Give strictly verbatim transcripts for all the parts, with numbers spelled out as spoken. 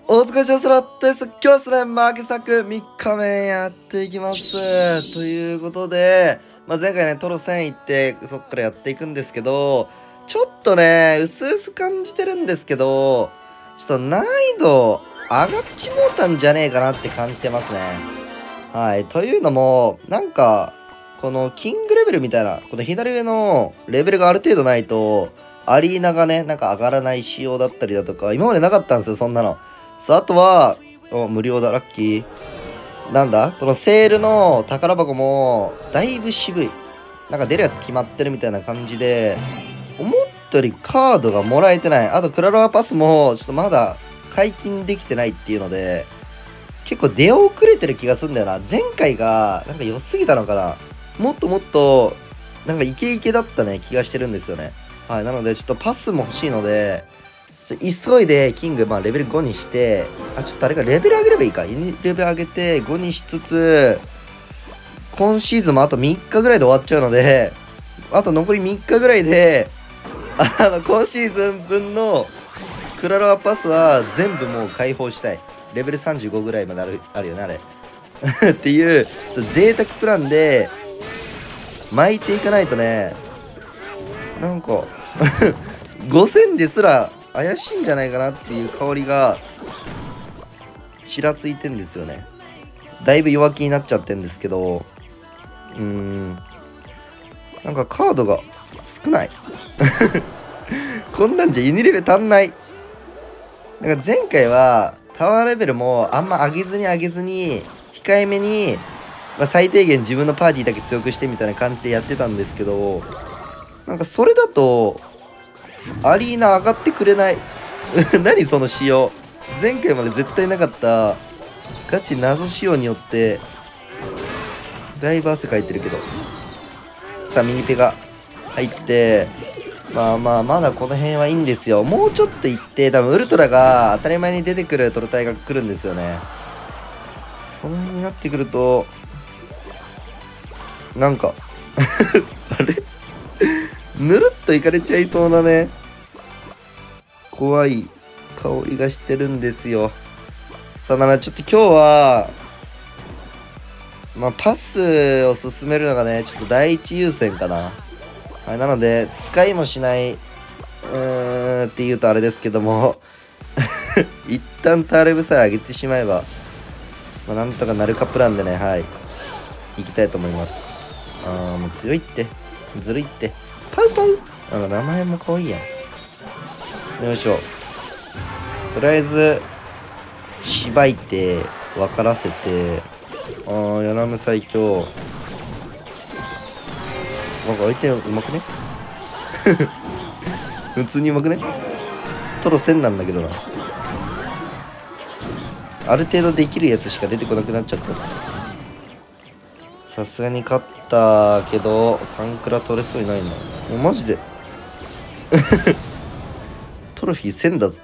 お疲れ様スラットです。今日はですね、マーケ作みっかめやっていきます。ということで、まあ、前回ね、トロせん行って、そっからやっていくんですけど、ちょっとね、うすうす感じてるんですけど、ちょっと難易度上がっちもうたんじゃねえかなって感じてますね。はい。というのも、なんか、このキングレベルみたいな、この左上のレベルがある程度ないと、アリーナがね、なんか上がらない仕様だったりだとか、今までなかったんですよ、そんなの。そう、あとは、お、無料だ、ラッキー。なんだこのセールの宝箱も、だいぶ渋い。なんか出るやつ決まってるみたいな感じで、思ったよりカードがもらえてない。あと、クラロワパスも、ちょっとまだ解禁できてないっていうので、結構出遅れてる気がするんだよな。前回が、なんか良すぎたのかな。もっともっと、なんかイケイケだったね、気がしてるんですよね。はい、なので、ちょっとパスも欲しいので、急いでキング、まあ、レベルごにして、あ、ちょっとあれか、レベル上げればいいか。レベル上げてごにしつつ、今シーズンもあとみっかぐらいで終わっちゃうので、あと残りみっかぐらいで、あの、今シーズン分のクラロワパスは全部もう解放したい。レベルさんじゅうごぐらいまである、あるよね、あれ。っていう、贅沢プランで、巻いていかないとね、なんか、ごせんですら、怪しいんじゃないかなっていう香りがちらついてんですよね。だいぶ弱気になっちゃってんですけど、うーん、なんかカードが少ない。こんなんじゃユニレベ足んない。なんか前回はタワーレベルもあんま上げずに上げずに控えめに、まあ、最低限自分のパーティーだけ強くしてみたいな感じでやってたんですけど、なんかそれだとアリーナ上がってくれない。何その仕様。前回まで絶対なかったガチ謎仕様によってだいぶ汗かいてるけど、さあミニペが入って、まあまあまだこの辺はいいんですよ。もうちょっといって多分ウルトラが当たり前に出てくるトロタイが来るんですよね。その辺になってくるとなんかあれぬるっといかれちゃいそうなね、怖い香りがしてるんですよ。さあ、ならちょっと今日はまあパスを進めるのがねちょっと第一優先かな。はい、なので使いもしないうーんって言うとあれですけども一旦ターレブさえ上げてしまえば、まあ、なんとかなるかプランでね、はい行きたいと思います。ああもう強いって、ずるいって、パウパウ、あの名前も可愛いやん。よいしょ、とりあえずしばいて分からせて、ああヤナム最強。なんか相手うまくね普通にうまくね。トロせんなんだけどな。ある程度できるやつしか出てこなくなっちゃったっす。さすがに勝ったけどサンクラ取れそうにないな。もうマジでトロフィーせんだぞ。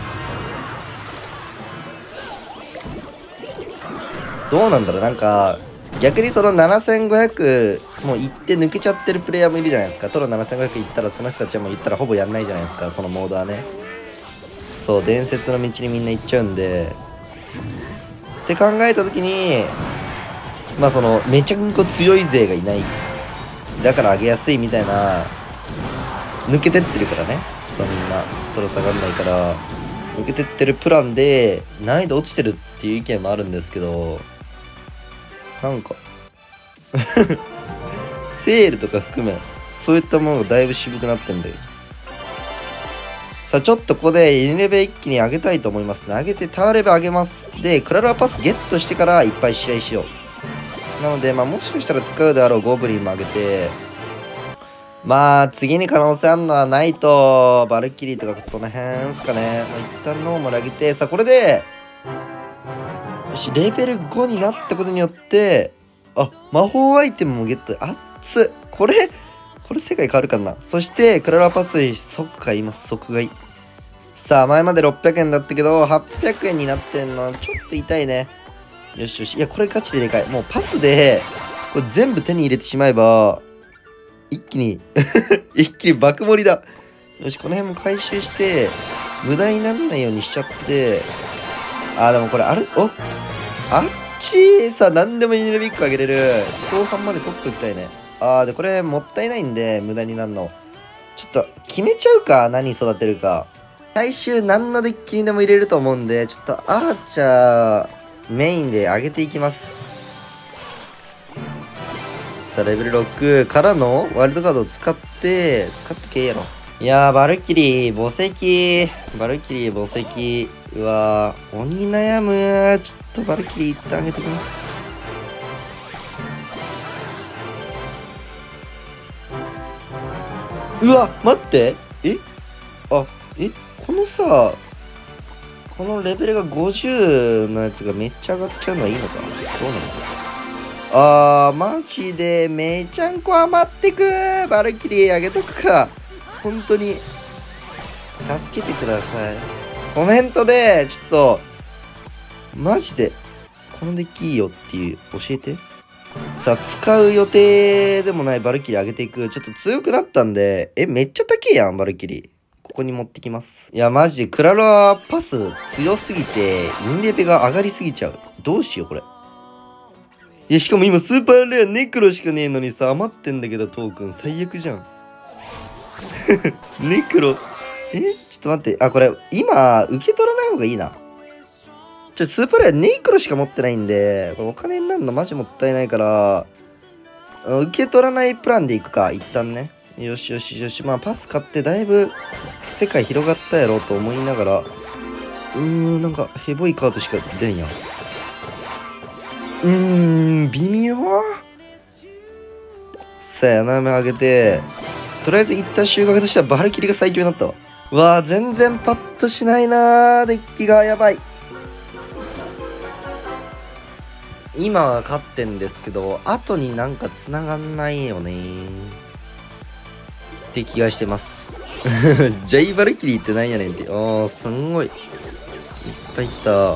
どうなんだろう。なんか逆にそのななせんごひゃくもう行って抜けちゃってるプレイヤーもいるじゃないですか。トロななせんごひゃく行ったらその人たちはもう行ったらほぼやんないじゃないですか、そのモードはね。そう伝説の道にみんな行っちゃうんで、って考えた時にまあそのめちゃくちゃ強い勢がいない、だから上げやすいみたいな、抜けてってるからね、そうみんなトロ下がんないから抜けてってるプランで難易度落ちてるっていう意見もあるんですけど、なんかセールとか含めそういったものがだいぶ渋くなってんだよ。さあちょっとここでにレベル一気に上げたいと思いますね。上げてタワーレベル上げます。でクラロワパスゲットしてからいっぱい試合しよう。なのでまあもしかしたら使うであろうゴブリンも上げて、まあ次に可能性あるのはナイトバルキリーとかその辺ですかね。まあ、一旦ノーマル上げて、さあこれでよしレベルごになったことによって、あ魔法アイテムもゲット。あっつこれこれ世界変わるかな。そしてクラロワパス即買います。即買い。さあ前までろっぴゃくえんだったけどはっぴゃくえんになってんのはちょっと痛いね。よしよし、いやこれガチででかい。もうパスでこれ全部手に入れてしまえば一気に一気に爆盛りだ。よしこの辺も回収して無駄にならないようにしちゃって、 あ、でもこれある、おあっちさ、なんでもイネルビックあげれる。後半まで取っときたいね。あー、で、これもったいないんで、無駄になるの。ちょっと、決めちゃうか、何育てるか。最終、何のデッキにでも入れると思うんで、ちょっと、アーチャー、メインで上げていきます。さあ、レベルろくからのワイルドカードを使って、使ってけえやろ。いやー、バルキリー、墓石。バルキリー、墓石。うわー、鬼悩む。ちょっとバルキリー一旦上げてきます。うわ、待って。えあ、えこのさ、このレベルがごじゅうのやつがめっちゃ上がっちゃうのはいいのかな。どうなのあー、マジでめちゃんこ余ってく。バルキリー上げとくか。本当に助けてください。コメントでちょっとマジでこのデッキいいよっていう教えて。さあ、使う予定でもないバルキリー上げていく。ちょっと強くなったんで、えめっちゃ高えやんバルキリー。ここに持ってきます。いやマジでクラロワパス強すぎてインレベが上がりすぎちゃう。どうしようこれ。いやしかも今スーパーレアネクロしかねえのにさ、余ってんだけどトークン最悪じゃん。ネクロ。えちょっと待って。あ、これ、今、受け取らない方がいいな。ちょ、スーパーレアネクロしか持ってないんで、これお金になるのマジもったいないから、受け取らないプランでいくか、一旦ね。よしよしよし。まあ、パス買ってだいぶ世界広がったやろうと思いながら、うーん、なんか、ヘボいカードしか出んやん。うーん、微妙。さあ、穴目上げて、とりあえず一旦収穫としてはバルキリが最強になったわ。うわー、全然パッとしないなー。デッキがやばい。今は勝ってんですけど、後になんか繋がんないよねー。って気がしてます。ジャイバルキリーってなんやねんって。あー、すんごい。いっぱい来た。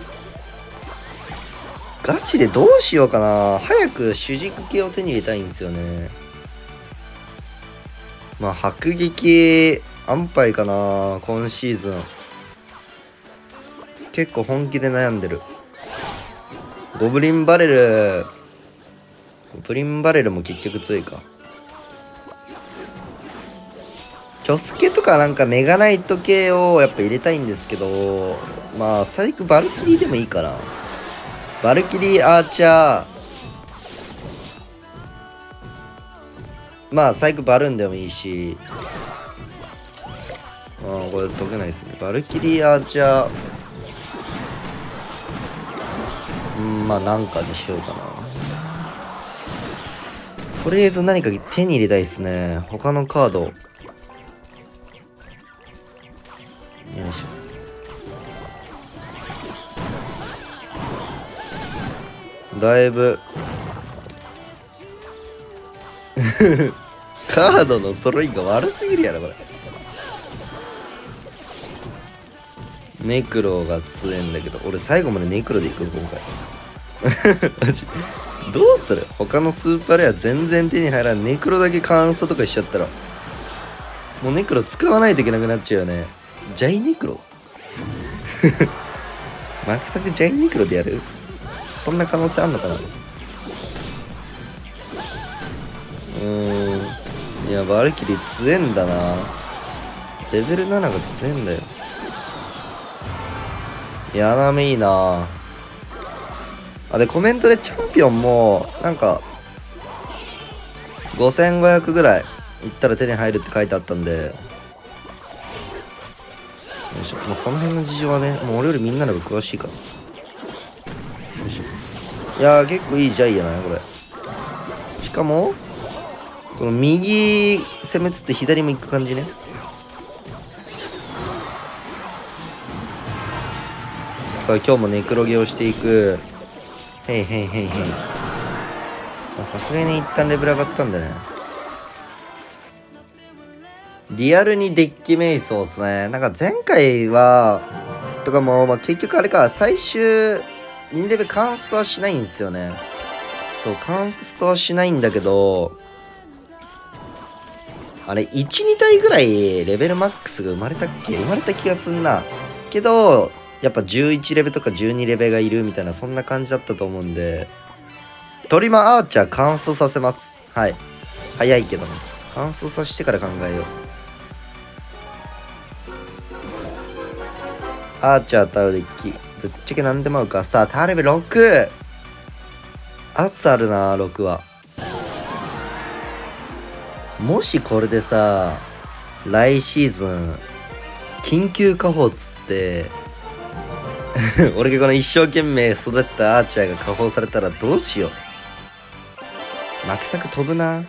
ガチでどうしようかな。早く主軸系を手に入れたいんですよね。まあ、迫撃、安牌かな、今シーズン。結構本気で悩んでる。ゴブリンバレル、ゴブリンバレルも結局強いか。チョスケとかなんかメガナイト系をやっぱ入れたいんですけど、まあ、最悪バルキリーでもいいかな。バルキリーアーチャー、まあ、最悪バルーンでもいいし、ああ、これ解けないですね。バルキリーアーチャー、うん、まあ、なんかにしようかな。とりあえず何か手に入れたいですね。他のカード。よいしょ。だいぶカードの揃いが悪すぎるやろこれ。ネクロが強いんだけど、俺最後までネクロでいく今回。マジどうする。他のスーパーレア全然手に入らん。ネクロだけカンストとかしちゃったらもうネクロ使わないといけなくなっちゃうよね。ジャイネクロマキサクジャイネクロでやる。そんな可能性あんのかな。うーん、いやバルキリー強えんだな。レベルななが強えんだよ。いや穴目いいなあ。でコメントでチャンピオンもなんかごせんごひゃくぐらいいったら手に入るって書いてあったんで、よいしょ。もうその辺の事情はね、もう俺よりみんなの方が詳しいから。よいしょ。いやー結構いいジャイやなこれ。しかもこの右攻めつつ左も行く感じね。さあ今日もネクロゲをしていく。へいへいへいへい。さすがに一旦レベル上がったんだね。リアルにデッキ瞑想っすね。なんか前回はとかも、まあ、結局あれか、最終インレベカンストはしないんですよね。そうカンストはしないんだけど、あれいち、に体ぐらいレベルマックスが生まれたっけ。生まれた気がすんな。けどやっぱじゅういちレベとかじゅうにレベがいるみたいな、そんな感じだったと思うんで、トリマーアーチャー乾燥させます。はい。早いけどね。乾燥させてから考えよう。アーチャーとデッキ。ぶっちゃけ何でも合うか。さあ、ターレベろく。圧あるな、ろくは。もしこれでさ、来シーズン、緊急下放っつって、俺がこの一生懸命育てたアーチャーが下放されたらどうしよう。負け作飛ぶな。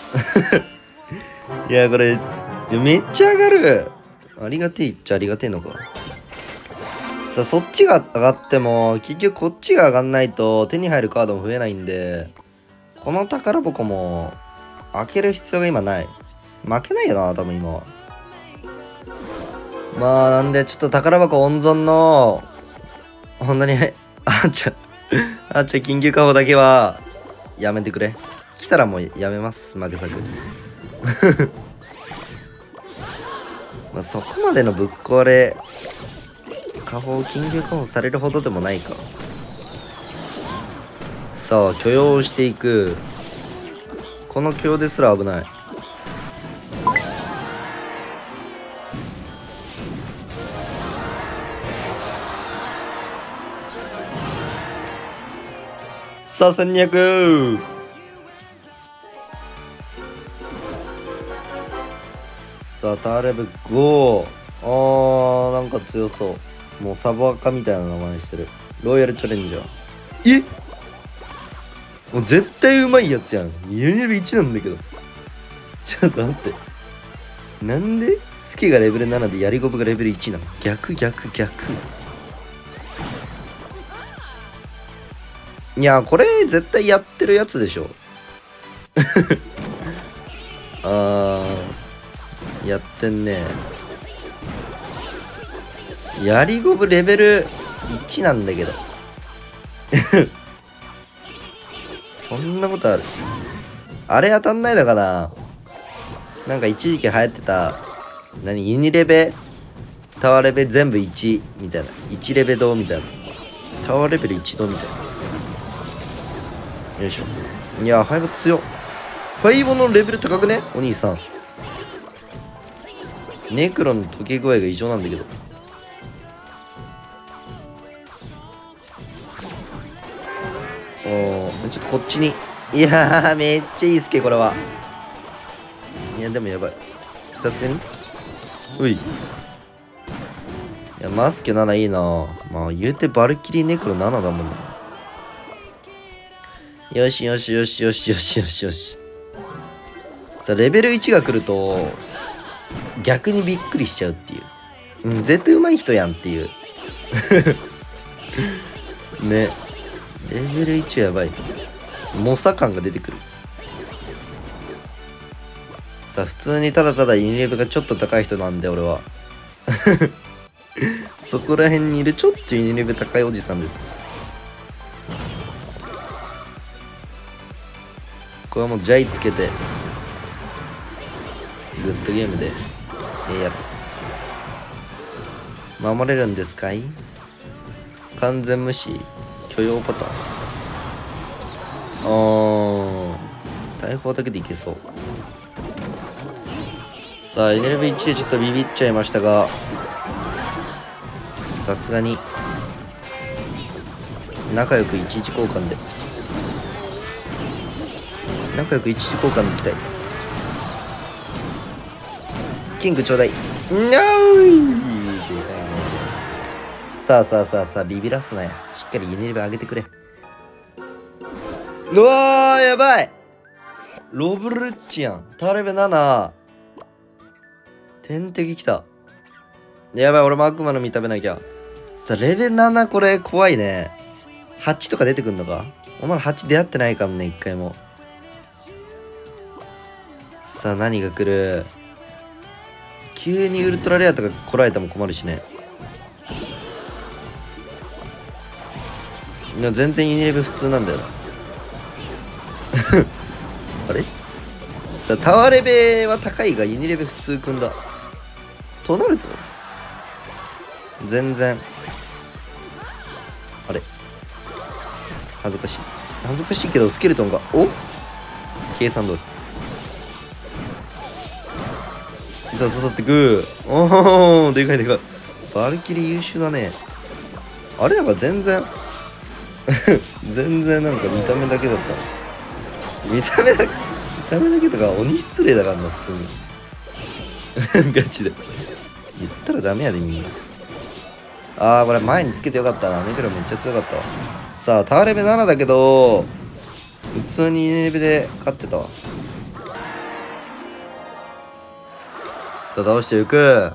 いや、これ、めっちゃ上がる。ありがてえっちゃありがてえのか。さあ、そっちが上がっても、結局こっちが上がんないと手に入るカードも増えないんで、この宝箱も開ける必要が今ない。負けないよな、多分今は。まあ、なんでちょっと宝箱温存の、ほんとに、あーちゃん、あーちゃん緊急下放だけは、やめてくれ。来たらもうやめます、負け作。まあそこまでのぶっ壊れ、下放、緊急下放されるほどでもないか。さあ、許容していく。この許容ですら危ない。さあ、せんにひゃく。さあ、ターレブご。あー、なんか強そう。もうサブアカみたいな名前してる。ロイヤルチャレンジャー。え、もう絶対うまいやつやん。ユニレベルいちなんだけど。ちょっと待って。なんでスケがレベルななでヤリゴブがレベルいちなの？逆逆逆。いや、これ絶対やってるやつでしょ。あー、やってんね。ヤリゴブレベルいちなんだけど。そんなことある？あれ当たんないのかな。なんか一時期流行ってた、何、ユニレベタワーレベ全部いちみたいな。いちレベ堂みたいな。タワーレベルいち堂みたいな。よいしょ。いや、ファイブ強っ。ファイブのレベル高くねお兄さん。ネクロの溶け具合が異常なんだけど。おー、ちょっとこっちに。いやー、めっちゃいいっすけ、これは。いや、でもやばい。さすがにうい。いや、マスケなないいな。まあ、言うてバルキリーネクロななだもんな。よしよしよしよしよしよしよし。さあ、レベルいちが来ると、逆にびっくりしちゃうっていう。うん、絶対上手い人やんっていう。ね。レベルいちやばい。猛者感が出てくる。さあ、普通にただただユニレベがちょっと高い人なんで、俺は。そこら辺にいるちょっとユニレベ高いおじさんです。これはもうジャイつけて、グッドゲームで、えー、やる。守れるんですかい？完全無視許容パターン。あー、大砲だけでいけそう。さあ、エネルギーいちでちょっとビビっちゃいましたが、さすがに仲良くいちいち交換で仲良くいちいち交換でいきたい。キングちょうだい。にゃーい。さあさあさあさあ、ビビらすなや。しっかりユニレベ上げてくれ。うわー、やばい。ロブルッチやん。ターレベなな。天敵きた。やばい、俺も悪魔の実食べなきゃ。さあ、レベルなな、これ怖いね。はちとか出てくんのか？お前はち出会ってないかもね、一回も。さあ、何が来る？急にウルトラレアとか来られても困るしね。でも全然ユニレベ普通なんだよな。あれ？さあ、タワーレベは高いがユニレベ普通くんだ。となると全然あれ恥ずかしい。恥ずかしいけど、スケルトンが、お計算通り。さあ、刺さってく。おお、でかいでかい。バルキリー優秀だね。あれなんか全然、全然なんか見た目だけだった。見た目だけ、見た目だけとか鬼失礼だからな、普通に。ガチで。言ったらダメやで、みんな。あー、これ前につけてよかったな。ネクロめっちゃ強かったわ。さあ、タワーレベななだけど、普通にレベで勝ってたわ。さあ、倒していく。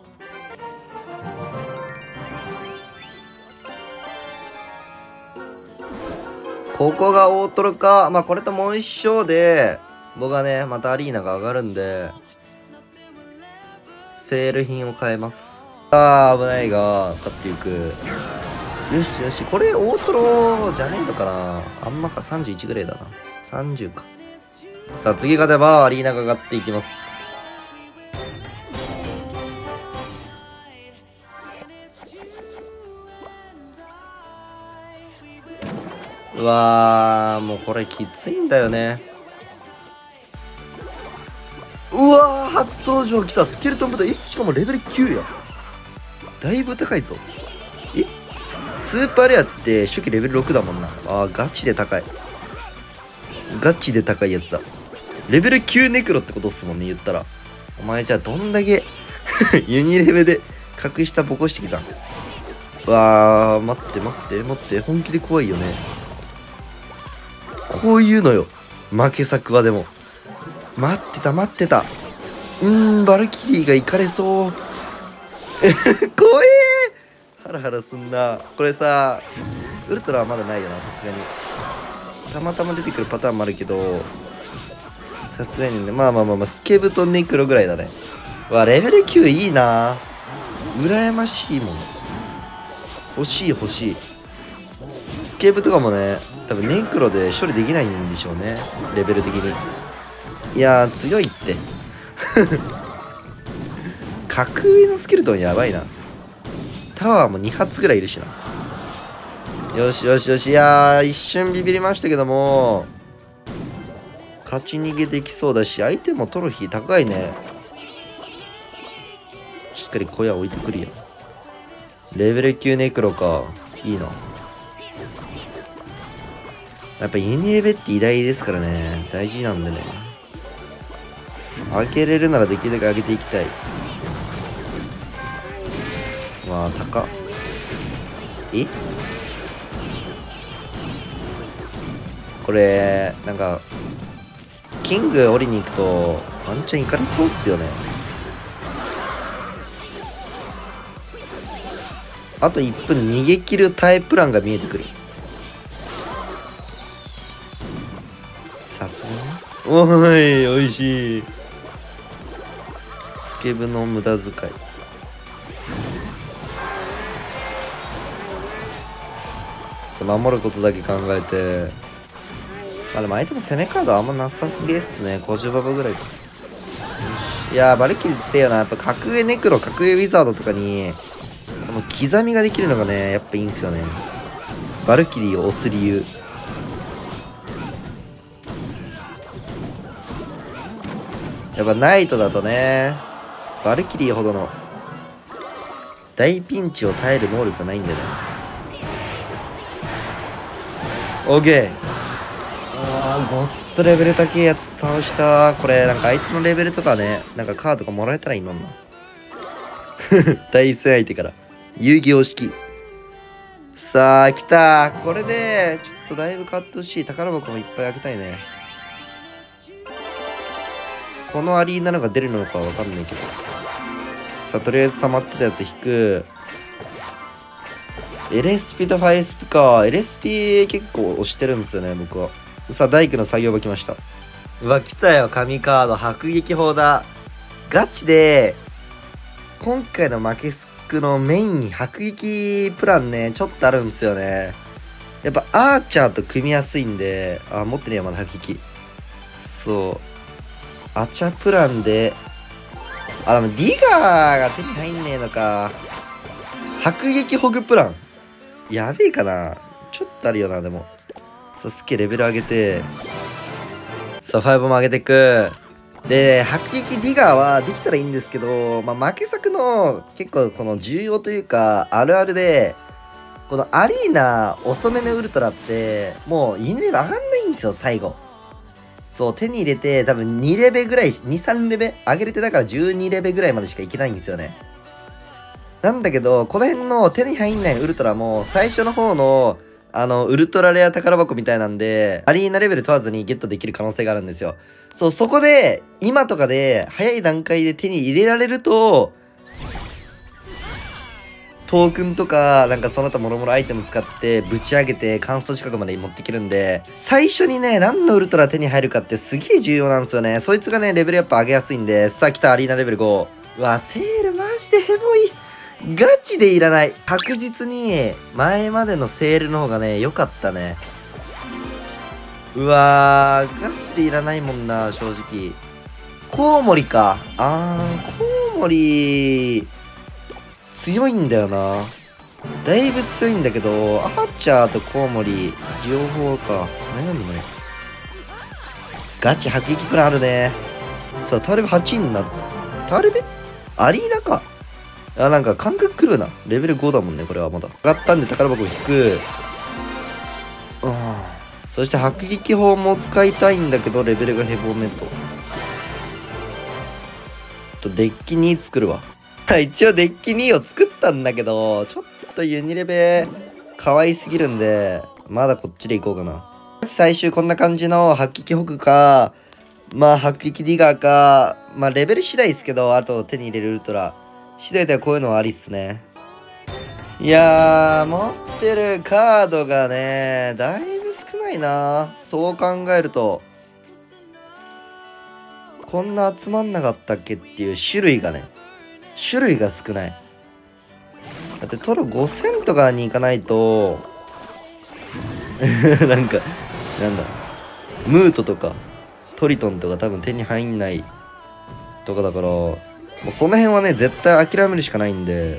ここが大トロか。まあ、これともう一勝で、僕はね、またアリーナが上がるんで、セール品を変えます。ああ、危ないが、勝っていく。よしよし、これ大トロじゃねえのかな。あんまか、さんじゅういちぐらいだな。さんじゅうか。さあ、次勝てばアリーナが上がっていきます。うわー、もうこれきついんだよね。うわー、初登場来た。スケルトン部隊。え、しかもレベルきゅうや。だいぶ高いぞ。え、スーパーレアって初期レベルろくだもんな。あー、ガチで高い。ガチで高いやつだ。レベルきゅうネクロってことっすもんね、言ったら。お前じゃあどんだけユニレベで格下ボコしてきたん。うわー、待って待って待って、本気で怖いよね。こういうのよ、負け作は。でも待ってた待ってた。うーん、バルキリーが行かれそう。怖えー、ハラハラすんな。これさ、ウルトラはまだないよな、さすがに。たまたま出てくるパターンもあるけど、さすがにね。まあまあまあまあ、スケブとネクロぐらいだね。わ、レベルきゅういいな。羨ましいもん。欲しい欲しい。スケブとかもね、多分ネクロで処理できないんでしょうね、レベル的に。いやー、強いって。格上のスケルトンやばいな。タワーもに発ぐらいいるしな。よしよしよし。いやー、一瞬ビビりましたけども、勝ち逃げできそうだし、相手もトロフィー高いね。しっかり小屋置いてくるやん。レベルきゅうネクロか。いいな。やっぱユニレベって偉大ですからね。大事なんでね。上げれるならできるだけ上げていきたい。まあ、高っ。えこれ、なんか、キング降りに行くと、ワンチャン行かれそうっすよね。あといっぷん逃げ切るタイプランが見えてくる。さすがに。おーい、おいしい。スケブの無駄遣い。守ることだけ考えて。まあでも相手の攻めカードはあんまなさすぎですね。ごじゅうバブぐらいか。いやー、バルキリーってせえよな。やっぱ格上ネクロ、格上ウィザードとかに、この刻みができるのがね、やっぱいいんですよね。バルキリーを押す理由。やっぱナイトだとね、バルキリーほどの大ピンチを耐える能力がないんだよね。オーケー。あー、ごっつレベル高いやつ倒した。これなんか相手のレベルとかね、なんかカードがもらえたらいいのにな。対戦相手から遊戯王式。さあ来た。これでちょっとだいぶ変わってほしい。宝箱もいっぱい開けたいね。このアリーナのが出るのかわかんないけど。さあとりあえず溜まってたやつ引く。エルエスピー と ファイエスピー か。 エルエスピー 結構押してるんですよね、僕は。さあ大工の作業場来ました。うわ、来たよ。神カード迫撃砲だ。ガチで今回の負けスクのメインに迫撃プランね、ちょっとあるんですよね。やっぱアーチャーと組みやすいんで。あ、持ってねえよまだ迫撃。そうアチャプランで、あ、でもディガーが手に入んねえのか。迫撃ホグプラン。 やべえかな。ちょっとあるよな、でも。さあ、スケレベル上げて。さあ、ファイブも上げていく。で、迫撃ディガーはできたらいいんですけど、まあ、負け作の結構この重要というか、あるあるで、このアリーナ遅めのウルトラって、もうユニレベル上がんないんですよ、最後。そう、手に入れて、多分にレベぐらい、に、さんレベ上げれて、だからじゅうにレベぐらいまでしかいけないんですよね。なんだけど、この辺の手に入んないウルトラも、最初の方の、あの、ウルトラレア宝箱みたいなんで、アリーナレベル問わずにゲットできる可能性があるんですよ。そう、そこで、今とかで、早い段階で手に入れられると、トークンとか、なんかその他もろもろアイテム使って、ぶち上げて、乾燥近くまで持っていけるんで、最初にね、何のウルトラ手に入るかってすげえ重要なんですよね。そいつがね、レベルやっぱ上げやすいんで、さあ来たアリーナレベルご。うわ、セールマジでヘボい。ガチでいらない。確実に、前までのセールの方がね、良かったね。うわー、ガチでいらないもんな、正直。コウモリか。あー、コウモリ、強いんだよな。だいぶ強いんだけど、アーチャーとコウモリ、両方か。悩むね。ガチ迫撃プランあるね。さあ、ターレベはちになった。ターレベアリーナか。あ、なんか感覚狂うな。レベルごだもんね、これはまだ。上がったんで宝箱引く。うん。そして迫撃砲も使いたいんだけど、レベルがヘボめと。と、デッキに作るわ。一応デッキにを作ったんだけど、ちょっとユニレベ可愛すぎるんで、まだこっちでいこうかな。最終こんな感じの迫撃ホクか、まあ迫撃ディガーか、まあレベル次第ですけど、あと手に入れるウルトラ。次第ではこういうのはありっすね。いやー、持ってるカードがね、だいぶ少ないな。そう考えると、こんな集まんなかったっけっていう種類がね、種類が少ない。だってトロごせんとかに行かないと、なんか、なんだ、ムートとか、トリトンとか多分手に入んないとかだから、もうその辺はね、絶対諦めるしかないんで、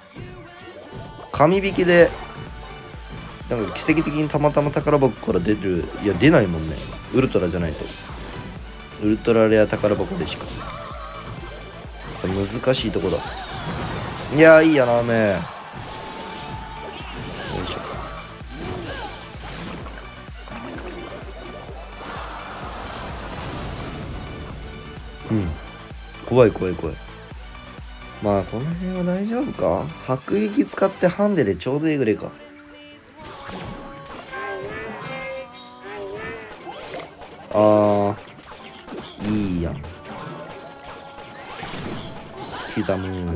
紙引きで、なんか奇跡的にたまたま宝箱から出る、いや、出ないもんね。ウルトラじゃないと。ウルトラレア宝箱でしか。さ、難しいとこだ。いやー、いいやな、め。よいしょ。うん。怖い怖い怖い。まあ、この辺は大丈夫か。迫撃使ってハンデでちょうどいいぐらいか。あー、いいやん。刻む。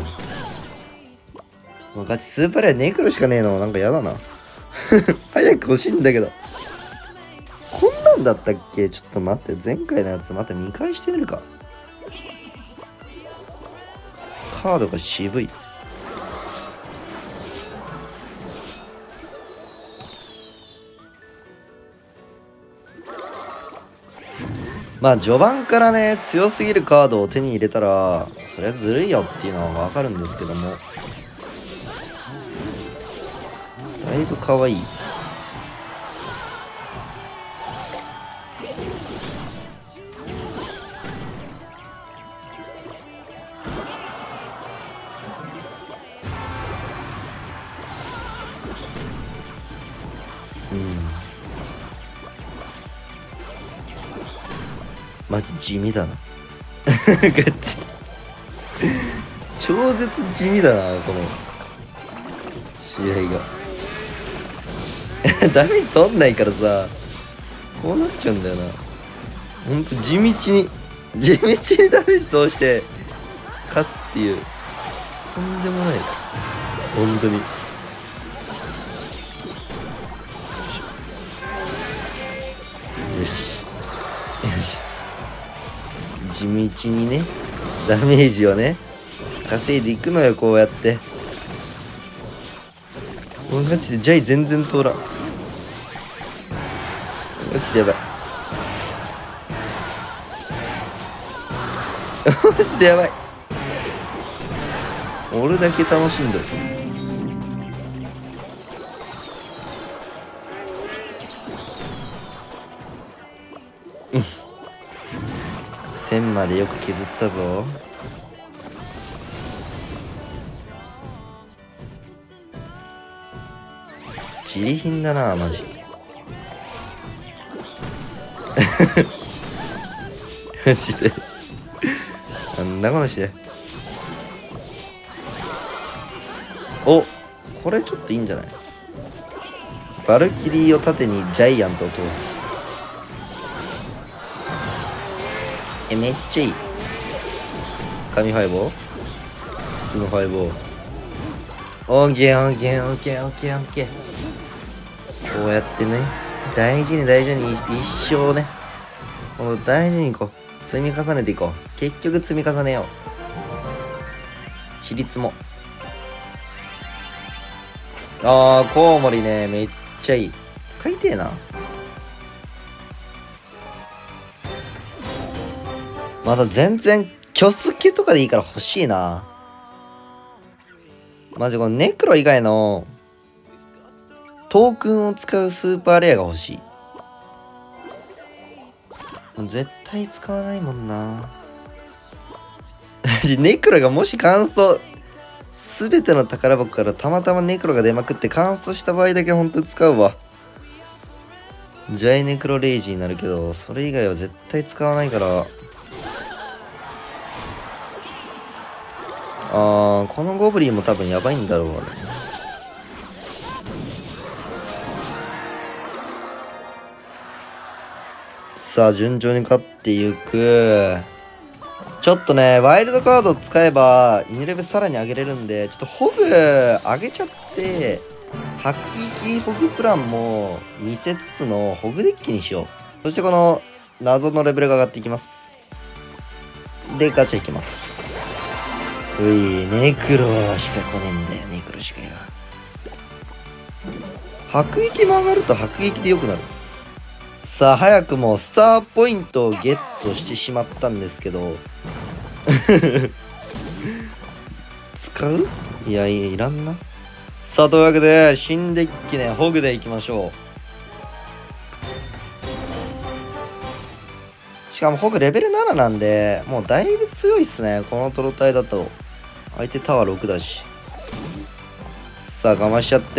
もうガチスーパーレアネクロしかねえの。なんかやだな。早く欲しいんだけど。こんなんだったっけ。ちょっと待って。前回のやつまた見返してみるか。カードが渋い。まあ序盤からね、強すぎるカードを手に入れたら、それはずるいよっていうのはわかるんですけども、だいぶ可愛い。うん。マジ地味だな。ガチ。超絶地味だな、この試合が。ダメージ取んないからさ、こうなっちゃうんだよな。ほんと地道に、地道にダメージ通して勝つっていう、とんでもない。本当に。よし。よし。地道にね、ダメージをね、稼いでいくのよ、こうやって。もうガチでジャイ全然通らん。マジでやばい。マジでやばい。俺だけ楽しんどる。 線までよく削ったぞ。自利品だなマジ。マジでなんだこの試合。お、これちょっといいんじゃない。バルキリーを縦にジャイアントを通す。え、めっちゃいい。神ファイボー、普通のファイボー。オッケーオッケーオッケーオッケーオッケー。こうやってね、大事に大事に一生ね、この大事にいこう。積み重ねていこう。結局積み重ねよう。ちりつも。あー、コウモリね、めっちゃいい。使いてえな。まだ全然、キョスケとかでいいから欲しいな。マジこのネクロ以外のトークンを使うスーパーレアが欲しい。絶対使わないもんな。ネクロがもし乾燥、すべての宝箱からたまたまネクロが出まくって乾燥した場合だけ本当に使うわ。ジャイネクロレイジになるけど、それ以外は絶対使わないから。あー、このゴブリンも多分やばいんだろうね。さあ順調に勝っていく。ちょっとねワイルドカード使えばにレベルさらに上げれるんで、ちょっとホグ上げちゃって迫撃ホグプランも見せつつのホグデッキにしよう。そしてこの謎のレベルが上がっていきます。でガチャいきます。うい、ネクロしか来ねえんだよ。ネクロしかよ。迫撃も上がると迫撃で良くなる。さあ早くもスターポイントをゲットしてしまったんですけど使う？いやいやいらんな。さあというわけで新デッキねホグでいきましょう。しかもホグレベルなななんでもうだいぶ強いっすね。このトロタイだと相手タワーろくだし。さあかましちゃって、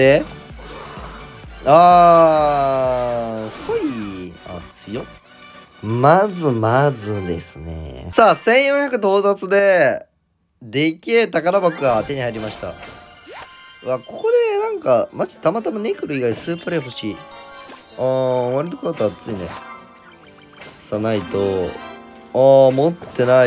あーほい、あ強っ。まずまずですね。さあせんよんひゃく到達ででっけえ宝箱が手に入りました。うわ、ここでなんかマジたまたまネクロ以外スープレイ欲しい。あーワイルドカード熱いね。さあないと、あー持ってない。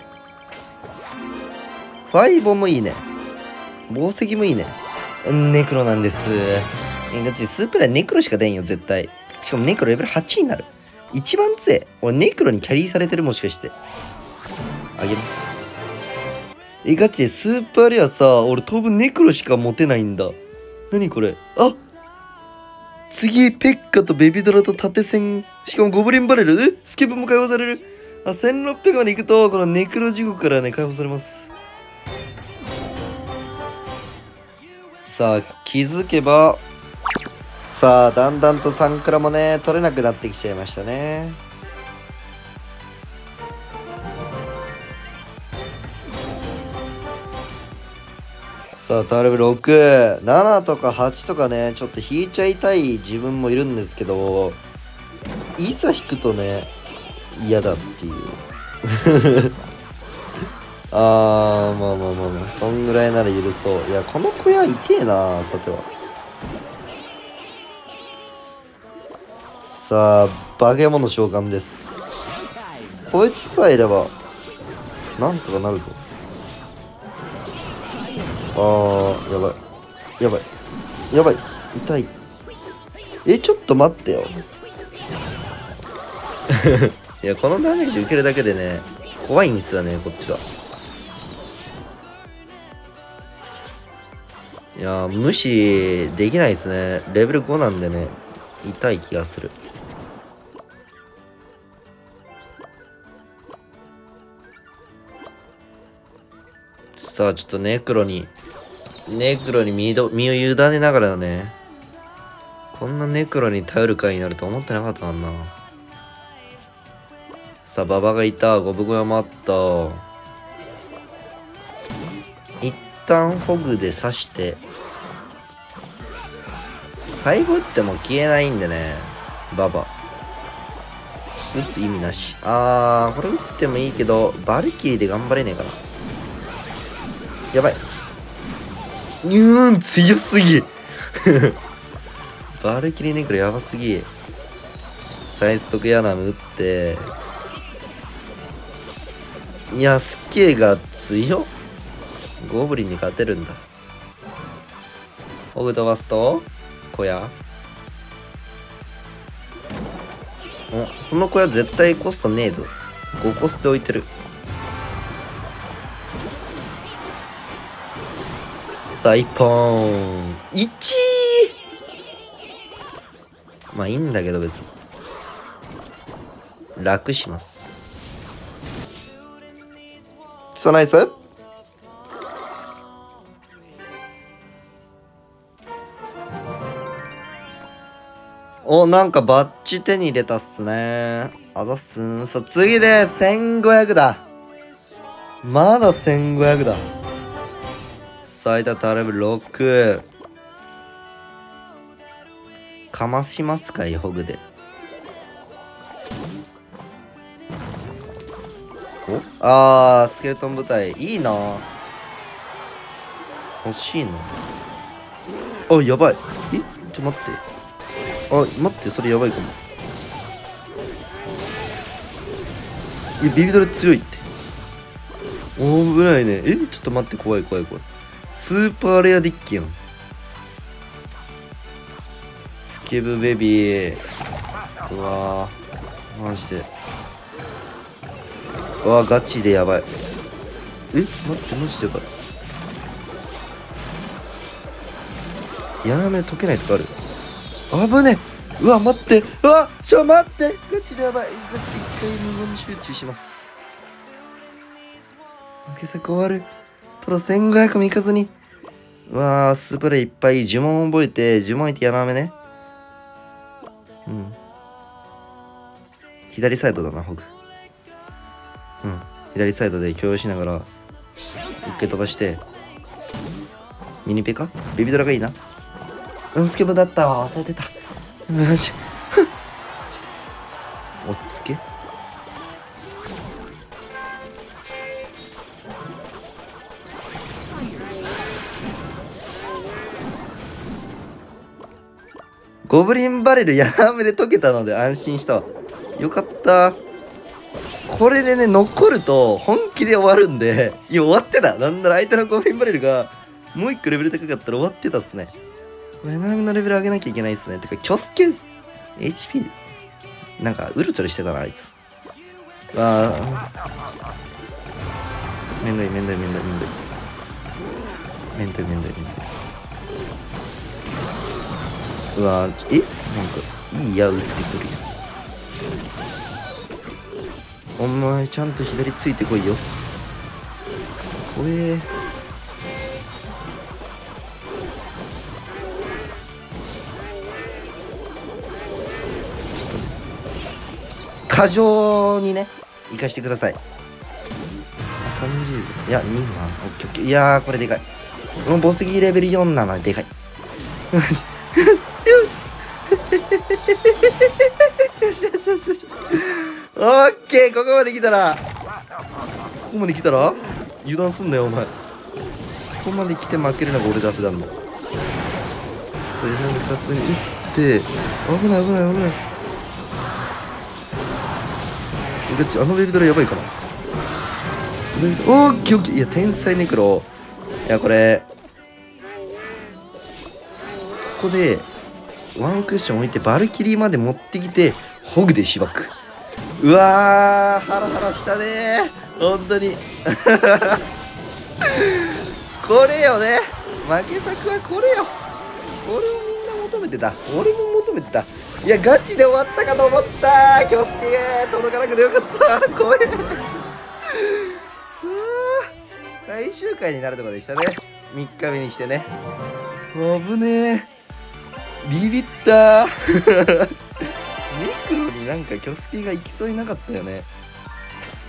ファイボもいいね。宝石もいいね。ネクロなんです。だってスープレイネクロしか出んよ絶対。しかもネクロレベルはちになる。一番強い。俺ネクロにキャリーされてる。もしかしてあげます。えガチでスーパーレアさ、俺当分ネクロしか持てないんだ。何これ。あ、次ペッカとベビドラと縦線、しかもゴブリンバレル、えスケブも解放される。あ、せんろっぴゃくまで行くとこのネクロ地獄からね解放されます。さあ気づけば、さあだんだんとサンクラもね取れなくなってきちゃいましたね。さあタワーレベルろく、ななとかはちとかねちょっと引いちゃいたい自分もいるんですけど、いざ引くとね嫌だっていうあーまあまあまあまあそんぐらいなら許そう。いやこの小屋痛えな。さてはさあ化け物召喚です。こいつさえいればなんとかなるぞ。あーやばいやばいやばい痛い。えちょっと待ってよいやこのダメージ受けるだけでね怖いんですよねこっちは。いや無視できないですね。レベルごなんでね痛い気がする。さあちょっとネクロにネクロに身ど身を委ねながらね、こんなネクロに頼る回になると思ってなかったかな。 さあ馬場がいた。ゴブゴヤもあった。一旦ホグで刺してファイブ打っても消えないんでね。馬場打つ意味なし。あーこれ打ってもいいけどバルキリーで頑張れねえかな。やばい。うーん強すぎバルキリーネクロやばすぎ。サイズとクヤナム打って、いやスケが強っ。ゴブリンに勝てるんだ。ホグ飛ばすと小屋。おその小屋絶対コストねえぞ。ごコスト置いてる。さあいっぽんいち。まあいいんだけど別に楽します。さあナイス。おなんかバッチ手に入れたっすね。あざっすん。さあ次でせんごひゃくだ。まだせんごひゃくだ。最多タレブろく。かましますかいホグで。おあースケルトン部隊いいな。欲しいの。あやばい。えちょ待って。あ待ってそれやばいかも。いやビビドラ強いって。お危ないね。えちょっと待って怖い怖い怖い。スーパーレアディッキやん。スケブベビー。うわーマジで。うわガチでやばい。え待ってマジでやばい。やらめ解けないとかある。危ねえ。うわ待って。うわちょ待って。ガチでやばい。ガチで一回無言に集中します。負け作終わる。トロせんごひゃくもいかずに。うわースープレイいっぱい。呪文覚えて呪文いてやらめね。うん左サイドだなホグ。うん左サイドで共有しながら一回飛ばしてミニペかビビドラがいいな。うんスケブだったわ忘れてた。マジ落ち着け。ゴブリンバレルやらめで解けたので安心したわ。よかった。これでね残ると本気で終わるんで。いや終わってた。なんなら相手のゴブリンバレルがもう一個レベル高かったら終わってたっすね。やらめのレベル上げなきゃいけないっすね。てかキョスケ エイチピー なんかうるちょるしてたなあいつ。ああめんどいめんどいめんどいめんどいめんどいめんどいめんどい。うわえなんかいい矢打ってくるよ。お前ちゃんと左ついてこいよ。怖え。過剰にね生かしてください。さんじゅういやにまんオッケーオッケー。いやーこれでかい。もうボスギレベルよんなのでかい。よしよしよしよしよし。オッケーここまで来たらここまで来たら油断すんなよお前。ここまで来て負けるのが俺だ普段の。それなんでさすがに打って危ない危ない危ない。ガチあのベビドラやばいかな。オッケーオッケー。いや天才ネクロ。いやこれここでワンクッション置いてバルキリーまで持ってきてホグでしばく。うわーハラハラしたねー本当にこれよね負け作はこれよ。これをみんな求めてた。俺も求めてた。いやガチで終わったかと思った。キョスケ届かなくてよかった怖え最終回になるところでしたね。みっかめにしてね。危ねえビビったーネクロになんかキョスケが行きそうになかったよね。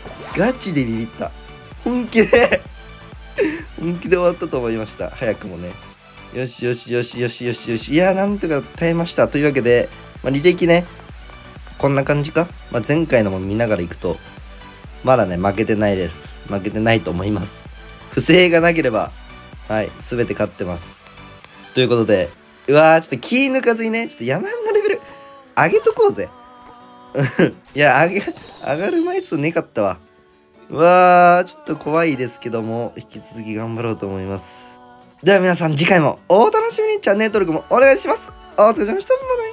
ガチでビビった。本気で本気で終わったと思いました。早くもね。よしよしよしよしよしよし。いやー、なんとか耐えました。というわけで、まあ、履歴ね、こんな感じか、まあ、前回のも見ながらいくと、まだね、負けてないです。負けてないと思います。不正がなければ、はい、すべて勝ってます。ということで、うわー、ちょっと気抜かずにね、ちょっと山のレベル、上げとこうぜ。いや、上げ、上がる枚数ねかったわ。うわー、ちょっと怖いですけども、引き続き頑張ろうと思います。では皆さん、次回もお楽しみに。チャンネル登録もお願いします。お疲れ様でした。またね。